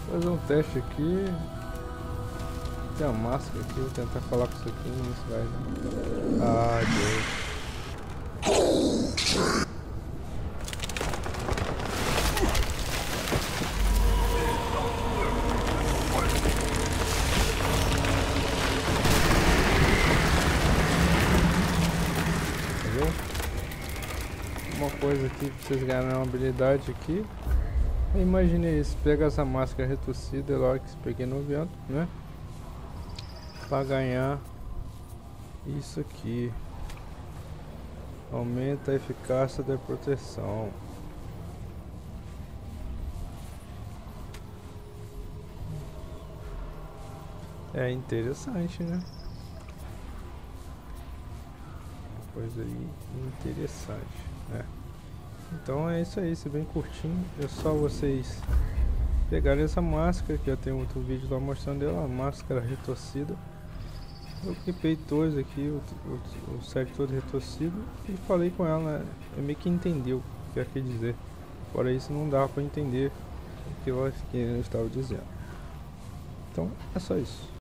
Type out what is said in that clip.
Fazer um teste aqui. Tem a máscara aqui, vou tentar falar com isso aqui, não se vai, né? Ah, Deus. Uma coisa aqui pra vocês ganharem uma habilidade aqui. Imaginei isso, pega essa máscara retorcida lá que peguei no vento, né? Pra ganhar isso aqui. Aumenta a eficácia da proteção. É interessante, né? Uma coisa aí interessante, né? Então é isso aí, se bem curtinho, é só vocês pegarem essa máscara, que já tem outro vídeo lá mostrando ela, a máscara retorcida. Eu equipei todos aqui, o set todo retorcido, e falei com ela, meio que entendeu o que quer dizer. Fora isso não dava para entender o que eu estava dizendo. Então é só isso.